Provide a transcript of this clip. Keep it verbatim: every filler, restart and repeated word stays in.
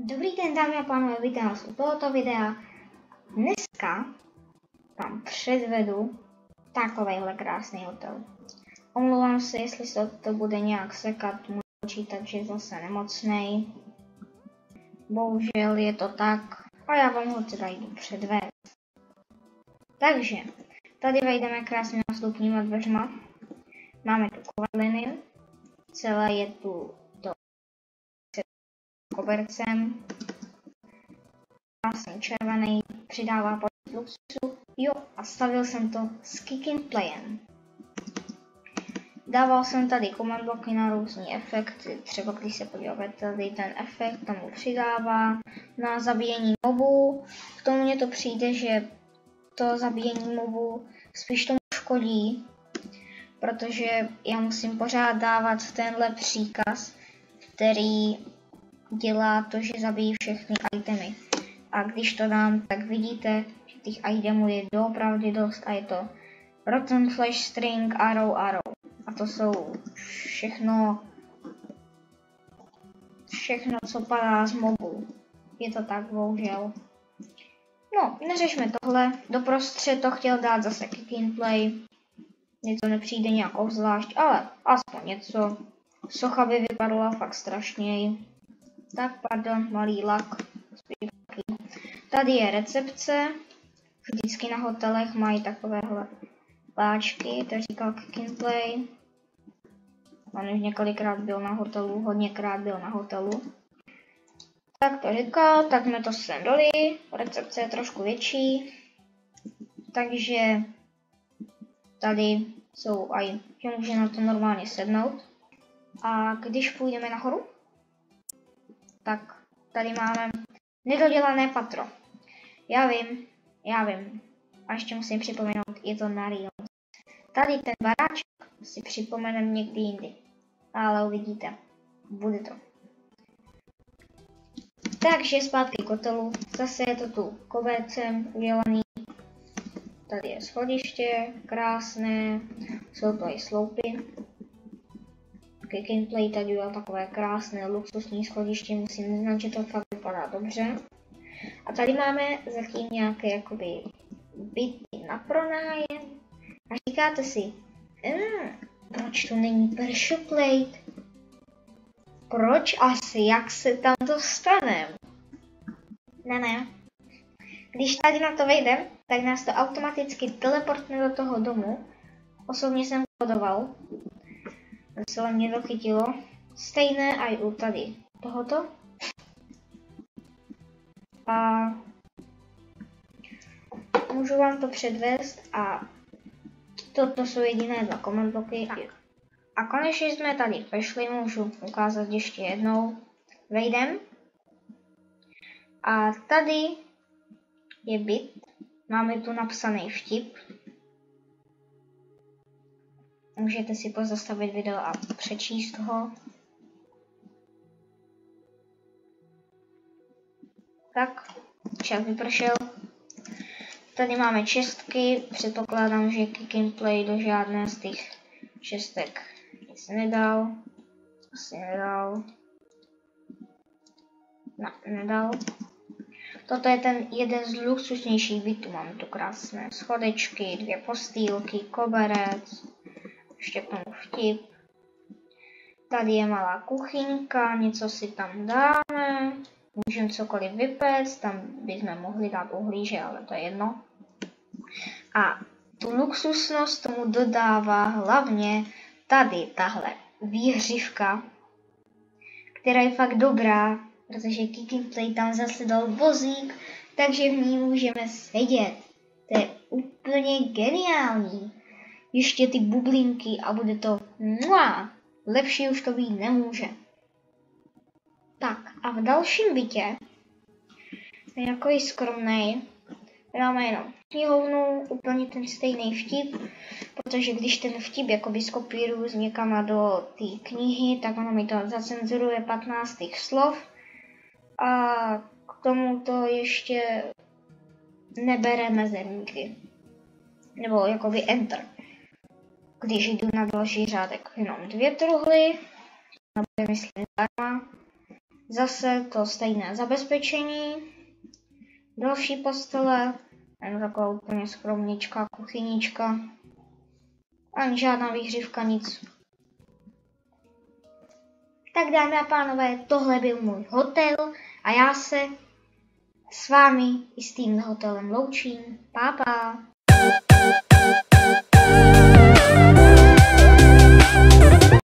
Dobrý den, dámy a pánové, vítám vás u tohoto videa. Dneska vám předvedu takovejhle krásný hotel. Omlouvám se, jestli se to bude nějak sekat, můj počítač je zase nemocnej. Bohužel je to tak a já vám ho teda jdu předvést. Takže, tady vejdeme krásně nástupníma dveřma. Máme tu kovadliny, celé je tu to kobercem. Krásný červený, přidává pocit luxusu. Jo, a stavil jsem to s Kick & Playem. Dával jsem tady command bloky na různý efekty, třeba když se podíváte, tady ten efekt tomu přidává na zabíjení mobů. K tomu mně to přijde, že to zabíjení mobů spíš tomu škodí, protože já musím pořád dávat tenhle příkaz, který dělá to, že zabíjí všechny itemy. A když to dám, tak vidíte, že těch itemů je doopravdy dost a je to Rotten Flash String, Arrow, Arrow. A to jsou všechno, všechno, co padá z mobu. Je to tak, bohužel. No, neřešme tohle. Doprostřed to chtěl dát zase Kick & Play. Mně to nepřijde nějak obzvlášť, ale aspoň něco. Socha by vypadala fakt strašněji. Tak, pardon, malý lak. Tady je recepce. Vždycky na hotelech mají takovéhle páčky, to říkal Kick & Play. On už několikrát byl na hotelu, hodněkrát byl na hotelu. Tak to říkal, tak jsme to sem dali. Recepce je trošku větší. Takže tady jsou aj, že může na to normálně sednout. A když půjdeme nahoru, tak tady máme nedodělané patro. Já vím, já vím. A ještě musím připomenout, je to na Rio. Tady ten baráček si připomenem někdy jindy. Ale uvidíte, bude to. Takže zpátky k hotelu. Zase je to tu kobercem udělaný. Tady je schodiště, krásné. Jsou to i sloupy. Kick & Play tady udělal takové krásné luxusní schodiště. Musím uznat, že to fakt vypadá dobře. A tady máme zatím nějaké jakoby byty na pronájem. A říkáte si, mm, proč to není pressure plate? Proč asi, jak se tam dostaneme? Ne, ne. Když tady na to vejdem, tak nás to automaticky teleportne do toho domu. Osobně jsem kodoval. Celé mě to chytilo. Stejné aj u tady tohoto. A můžu vám to předvést a toto jsou jediné dva command bloky. A konečně jsme tady vešli, můžu ukázat ještě jednou. Vejdem. A tady je byt. Máme tu napsaný vtip. Můžete si pozastavit video a přečíst ho. Tak, čas vypršel. Tady máme čestky, předpokládám, že Kick & Play do žádné z těch čestek nic nedal. Asi nedal. No, nedal. Toto je ten jeden z luxusnějších bytů. Máme tu krásné schodečky, dvě postýlky, koberec, ještě k tomu vtip. Tady je malá kuchyňka, něco si tam dáme. Můžeme cokoliv vypéct, tam bychom mohli dát uhlíže, ale to je jedno. A tu luxusnost tomu dodává hlavně tady tahle výhřivka, která je fakt dobrá, protože Kick & Play tam zase dal vozík, takže v ní můžeme sedět. To je úplně geniální. Ještě ty bublinky a bude to mua, lepší už to být nemůže. Tak a v dalším bytě, je takový skromnej, máme jenom knihovnu, úplně ten stejný vtip, protože když ten vtip jakoby skopíruju z někam do té knihy, tak ono mi to zacenzuruje patnáct těch slov a k tomu to ještě nebere mezerníky, nebo jakoby enter. Když jdu na další řádek, jenom dvě truhly, to bude myslím zdarma. Zase to stejné zabezpečení. Další postele. Jen taková úplně skromnička, kuchynička. Ani žádná výhřívka, nic. Tak dámy a pánové, tohle byl můj hotel a já se s vámi i s tím hotelem loučím. Pa, pa.